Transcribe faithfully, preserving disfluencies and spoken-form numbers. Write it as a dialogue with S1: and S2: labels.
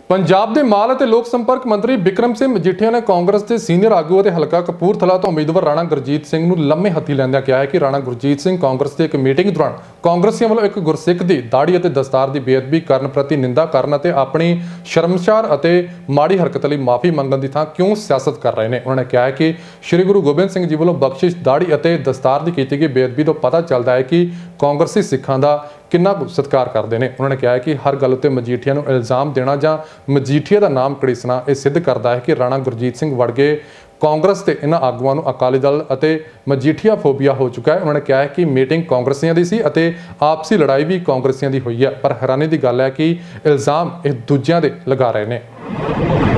S1: पंजाब के माल और लोक संपर्क मंत्री बिक्रम सिंह मजीठिया ने कांग्रेस के सीनियर आगू और हलका कपूरथला तो उम्मीदवार राणा गुरजीत सिंह नूं लम्हे हत्थी लैंदिआं कहा है कि राणा गुरजीत सिंह कांग्रेस की एक मीटिंग दौरान कांग्रेसियों वालों एक गुरसिख की दाड़ी और दस्तार की बेअदबी करने प्रति निंदा करने और अपनी शर्मसार और माड़ी हरकत लई माफ़ी मंगण की थां क्यों सियासत कर रहे हैं। उन्होंने कहा है कि श्री गुरु गोबिंद सिंह जी वालों बख्शिश दाड़ी और दस्तार की की गई बेअदबी तो पता चलता है कि कांग्रेसी सिखां का किन्ना सत्कार करते हैं। उन्होंने कहा है कि हर गल उत्ते मजीठिया नूं इल्जाम देना जां मजीठिया का नाम घड़ीसना यह सिद्ध करता है कि राणा गुरजीत सिंह वर्गे कांग्रेस के इन्हां आगुआं नूं अकाली दल अते मजीठिया फोबिया हो चुका है। उन्होंने कहा है कि मीटिंग कांग्रेसियों की सी अते आपसी लड़ाई भी कांग्रेसियों की हुई है, पर हैरानी की गल है कि इल्जाम इह दूजिआं दे लगा रहे हैं।